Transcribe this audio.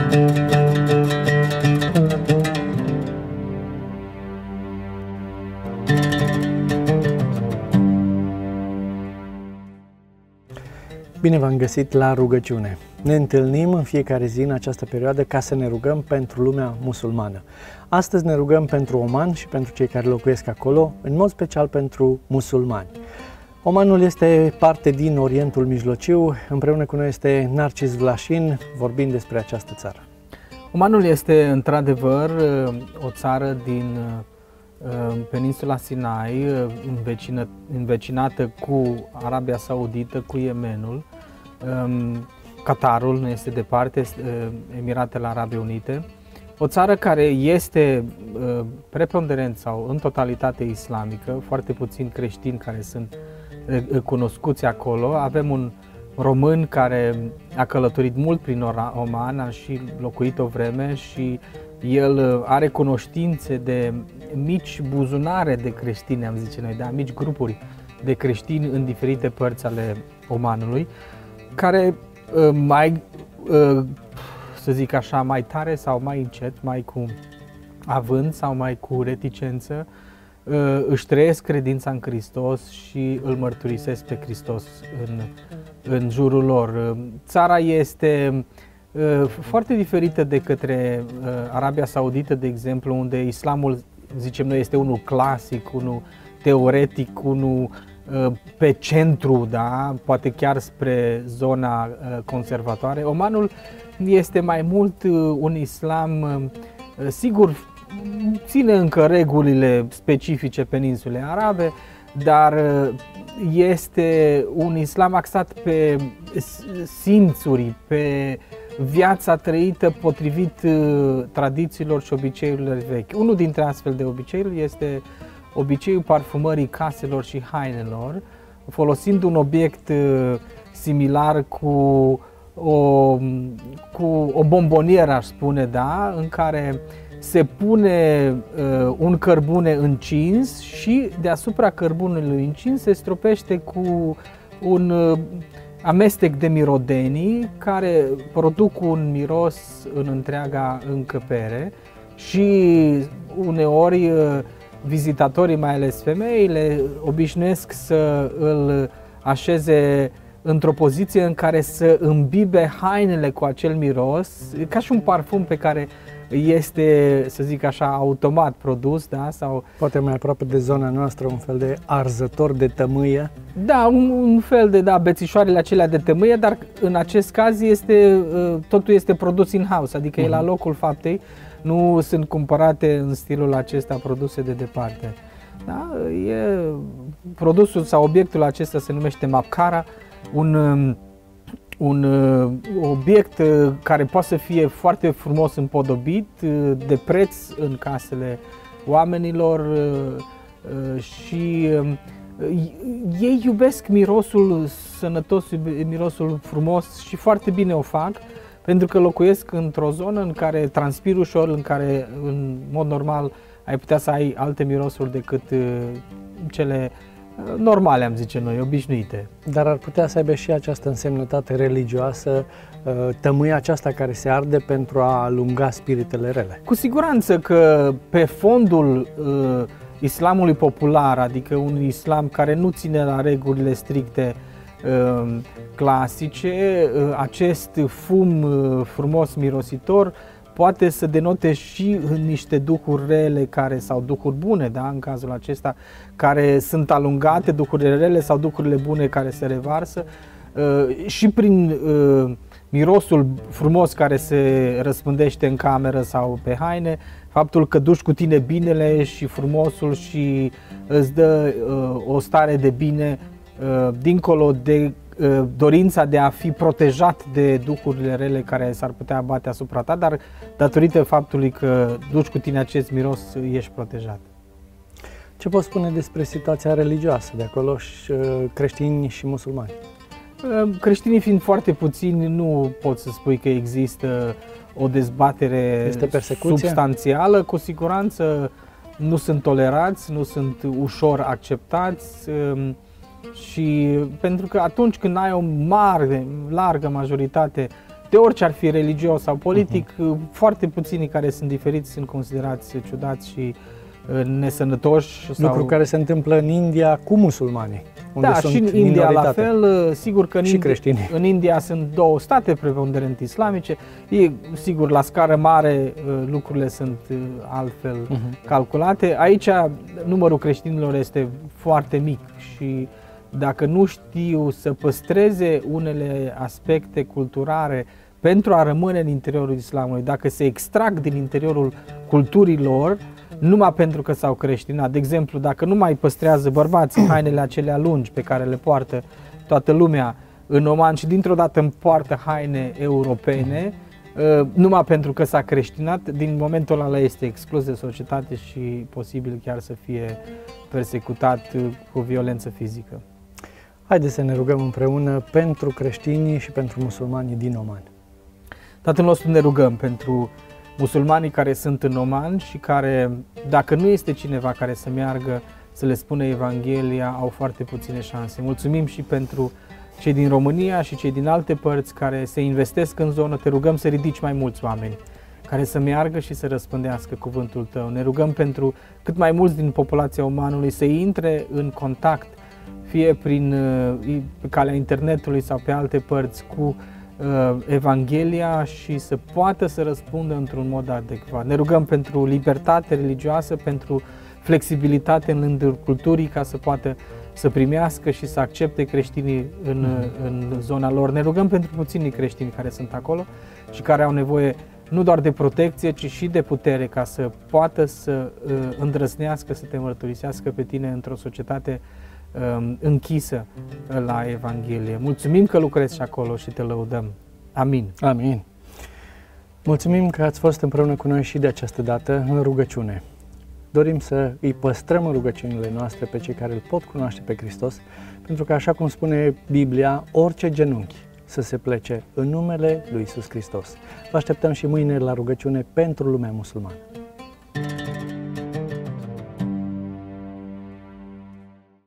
Bine v-am găsit la rugăciune. Ne întâlnim în fiecare zi în această perioadă ca să ne rugăm pentru lumea musulmană. Astăzi ne rugăm pentru Oman și pentru cei care locuiesc acolo, în mod special pentru musulmani. Omanul este parte din Orientul Mijlociu, împreună cu noi este Narcis Vlașin, vorbind despre această țară. Omanul este într-adevăr o țară din peninsula Sinai, învecinată cu Arabia Saudită, cu Yemenul. Qatarul nu este departe, Emiratele Arabe Unite. O țară care este preponderent sau în totalitate islamică, foarte puțini creștini care sunt cunoscuți acolo. Avem un român care a călătorit mult prin Oman, a și locuit o vreme și el are cunoștințe de mici buzunare de creștini, am zice noi, da? Mici grupuri de creștini în diferite părți ale Omanului, care mai, să zic așa, mai tare sau mai încet, mai cu avânt sau mai cu reticență, își trăiesc credința în Hristos și îl mărturisesc pe Hristos în jurul lor. Țara este foarte diferită de către Arabia Saudită, de exemplu, unde islamul, zicem noi, este unul clasic, unul teoretic, unul pe centru, da? Poate chiar spre zona conservatoare. Omanul este mai mult un islam, sigur, ține încă regulile specifice peninsulei arabe, dar este un islam axat pe simțuri, pe viața trăită potrivit tradițiilor și obiceiurilor vechi. Unul dintre astfel de obiceiuri este obiceiul parfumării caselor și hainelor, folosind un obiect similar cu o bombonieră, aș spune, da, în care se pune un cărbune încins și deasupra cărbunelui încins se stropește cu un amestec de mirodenii care produc un miros în întreaga încăpere și uneori vizitatorii, mai ales femeile, obișnuiesc să îl așeze într-o poziție în care să îmbibe hainele cu acel miros, ca și un parfum pe care este, să zic așa, automat produs, da? Sau poate mai aproape de zona noastră, un fel de arzător de tămâie. Da, un fel de, da, bețișoarele acelea de tămâie, dar în acest caz totul este produs in-house, adică e la locul faptei, nu sunt cumpărate în stilul acesta produse de departe. Da? Produsul sau obiectul acesta se numește mapkara, un obiect care poate să fie foarte frumos împodobit, de preț în casele oamenilor și ei iubesc mirosul sănătos, mirosul frumos și foarte bine o fac, pentru că locuiesc într-o zonă în care transpir ușor, în care în mod normal ai putea să ai alte mirosuri decât cele normale, am zice noi, obișnuite. Dar ar putea să aibă și această însemnătate religioasă, tămâia aceasta care se arde pentru a alunga spiritele rele. Cu siguranță că pe fondul islamului popular, adică un islam care nu ține la regulile stricte clasice, acest fum frumos mirositor poate să denote și niște duhuri rele sau duhuri bune, da, în cazul acesta, care sunt alungate, duhurile rele sau duhurile bune care se revarsă și prin mirosul frumos care se răspândește în cameră sau pe haine, faptul că duci cu tine binele și frumosul și îți dă o stare de bine dincolo de dorința de a fi protejat de duhurile rele care s-ar putea abate asupra ta, dar datorită faptului că duci cu tine acest miros, ești protejat. Ce poți spune despre situația religioasă de acolo, creștini și musulmani? Creștinii fiind foarte puțini, nu pot să spui că există o dezbatere substanțială. Cu siguranță nu sunt tolerați, nu sunt ușor acceptați și pentru că atunci când ai o largă majoritate de orice ar fi, religios sau politic, foarte puțini care sunt diferiți sunt considerați ciudați și nesănătoși. Lucru care se întâmplă în India cu musulmanii. Unde sunt și în India la minoritate. fel, sigur că în India sunt două state preponderent islamice, sigur la scară mare lucrurile sunt altfel calculate. Aici numărul creștinilor este foarte mic și dacă nu știu să păstreze unele aspecte culturale pentru a rămâne în interiorul islamului, dacă se extrag din interiorul culturii lor, numai pentru că s-au creștinat. De exemplu, dacă nu mai păstrează bărbații hainele acelea lungi pe care le poartă toată lumea în Oman și dintr-o dată îmi poartă haine europene, numai pentru că s-a creștinat, din momentul ăla este exclus de societate și posibil chiar să fie persecutat cu violență fizică. Haideți să ne rugăm împreună pentru creștinii și pentru musulmanii din Oman. Tatăl nostru, ne rugăm pentru musulmanii care sunt în Oman și care, dacă nu este cineva care să meargă să le spună Evanghelia, au foarte puține șanse. Mulțumim și pentru cei din România și cei din alte părți care se investesc în zonă. Te rugăm să ridici mai mulți oameni care să meargă și să răspândească cuvântul Tău. Ne rugăm pentru cât mai mulți din populația Omanului să intre în contact, fie prin calea internetului sau pe alte părți, cu Evanghelia și să poată să răspundă într-un mod adecvat. Ne rugăm pentru libertate religioasă, pentru flexibilitate în rândul culturii, ca să poată să primească și să accepte creștinii în zona lor. Ne rugăm pentru puținii creștini care sunt acolo și care au nevoie nu doar de protecție, ci și de putere, ca să poată să îndrăznească, să te mărturisească pe tine într-o societate închisă la Evanghelie. Mulțumim că lucrezi și acolo și te lăudăm. Amin. Amin. Mulțumim că ați fost împreună cu noi și de această dată în rugăciune. Dorim să îi păstrăm în rugăciunile noastre pe cei care îl pot cunoaște pe Hristos, pentru că, așa cum spune Biblia, orice genunchi să se plece în numele lui Iisus Hristos. Vă așteptăm și mâine la rugăciune pentru lumea musulmană.